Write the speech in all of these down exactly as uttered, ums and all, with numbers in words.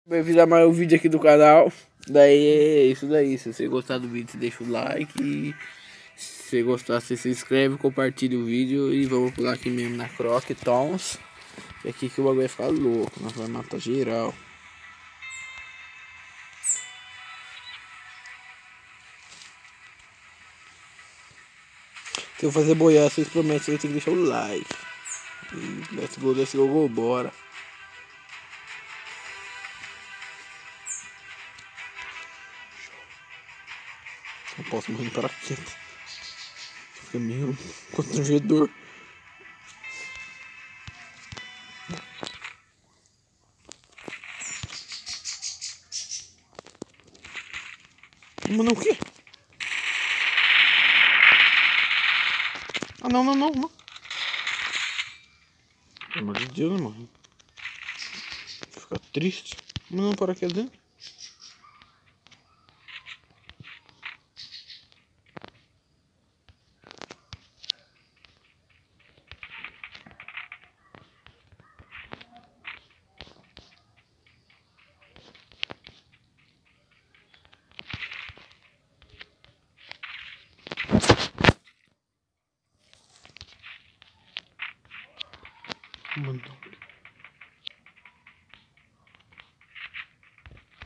Bem-vindo a mais um vídeo aqui do canal. Daí é isso daí. Se você gostar do vídeo, você deixa o like. E se você gostar, você se inscreve, compartilha o vídeo. E vamos pular aqui mesmo na Croc Tons. E aqui que o bagulho vai ficar louco. Nós vamos matar geral. Se eu fazer boiar, vocês prometem, vocês têm que deixar o like. E let's go, let's go, go, bora. Não posso morrer para quieto. Fica meio constrangedor. Mano, o quê? Ah, não, não, não, não. Pelo amor de Deus, mano. Vou ficar triste. Mas não para aqui dentro. Mano.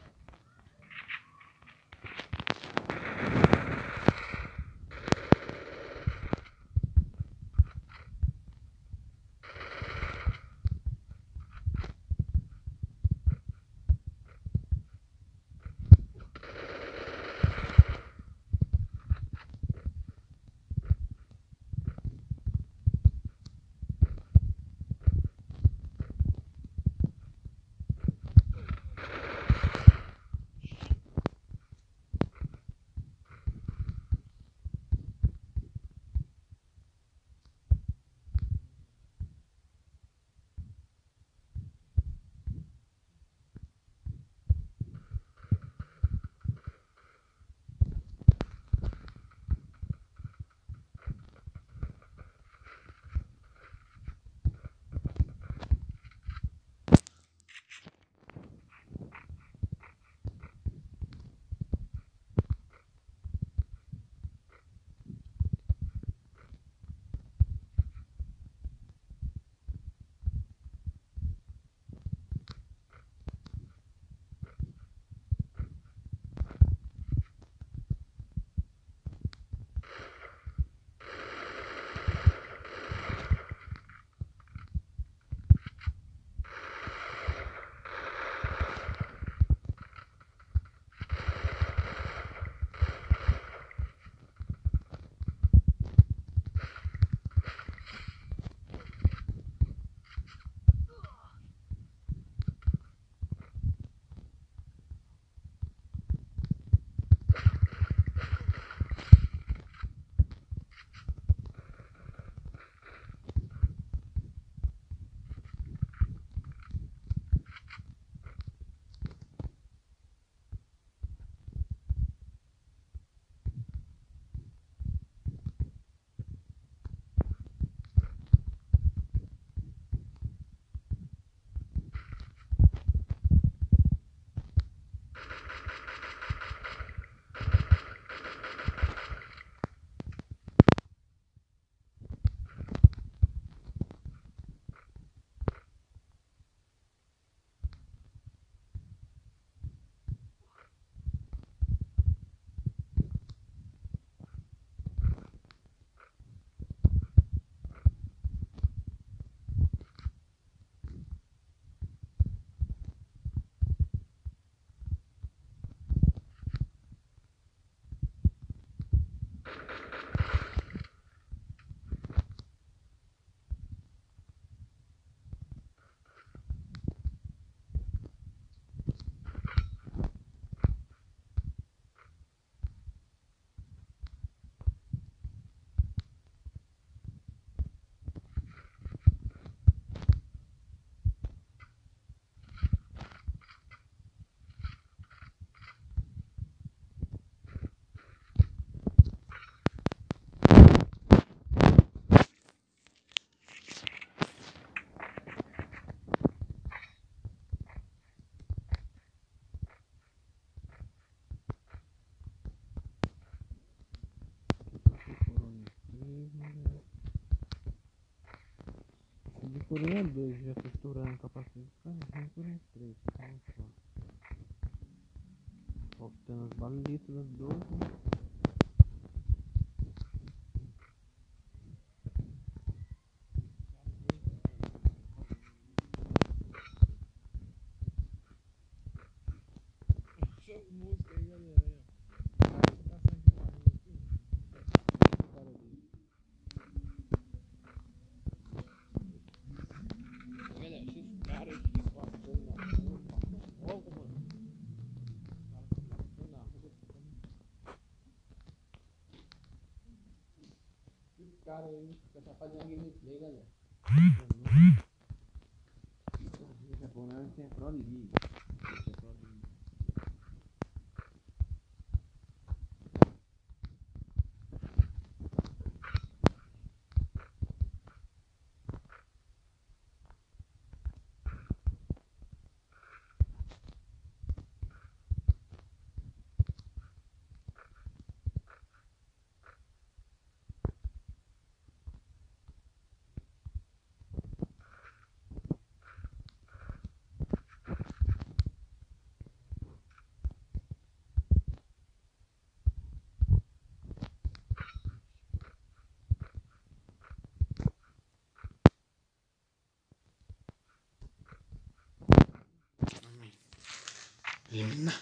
por um dois já tô estourando a capacidade do carro. Vamos por um três. Vamos só. Faltando as balitas das doze. Música aí, galera. Galera, esses caras aqui passando na rua, passando logo, mano. Os caras passando na rua, esses caras aí já tá fazendo gameplay, galera. O japonês tem a Pro League. Eliminar.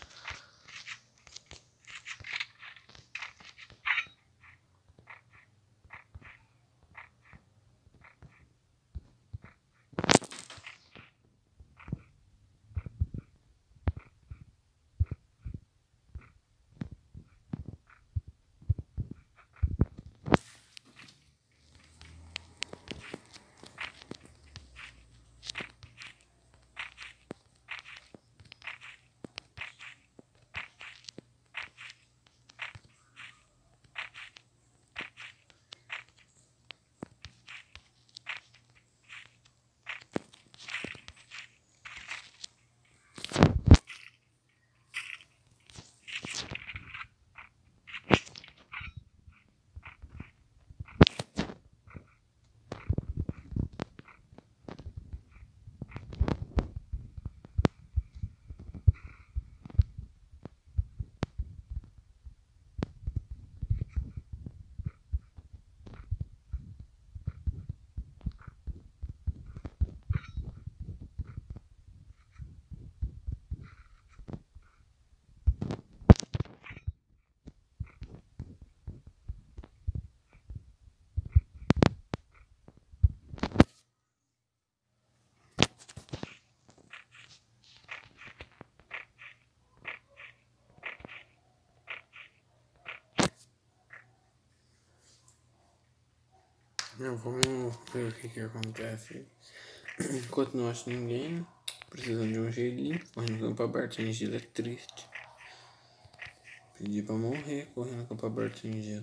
Não, vamos ver o que que acontece. Enquanto não acho ninguém, precisando de um gelinho, correndo no campo aberto sem gelo é triste. Pedi pra morrer correndo no campo aberto sem gelo.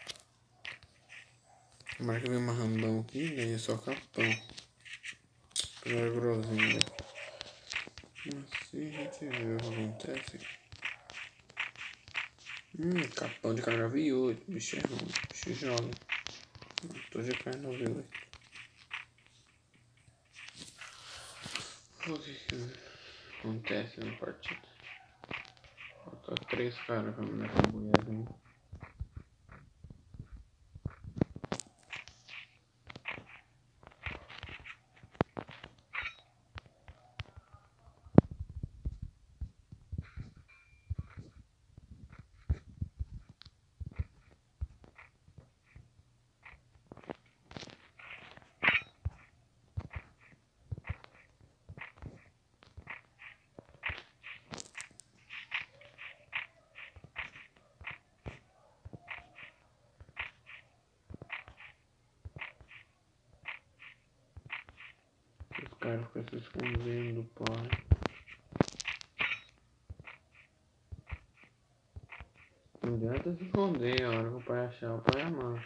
Tomara que vem uma rambão aqui, daí é só capão. Pegar grosinho. Assim a gente vê o que acontece. Hum, capão de carga V oito, bicho é ruim, bicho joga. Tô de carga V oito. O que que acontece na partida? Falta três caras pra me dar com mulherzinha. Os caras ficam se escondendo, pai. Não adianta se esconder, a hora que o pai achar, o pai amar.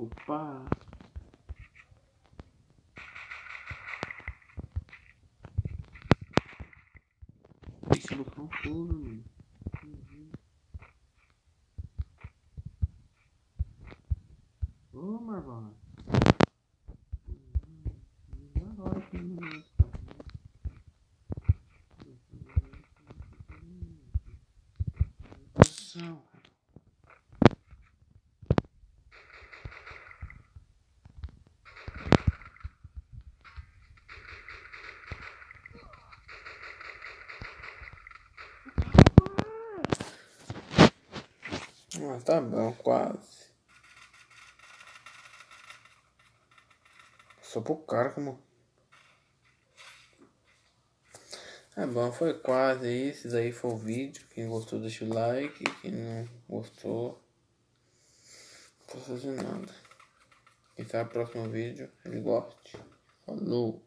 Opa! Deixa no cão todo, mano. Ô, Marvão. Ah, tá bom, quase. Só pro cara como. É bom, foi quase isso. Esse aí foi o vídeo. Quem gostou, deixa o like. Quem não gostou, não tô fazendo nada. Quem sabe o próximo vídeo ele goste. Falou!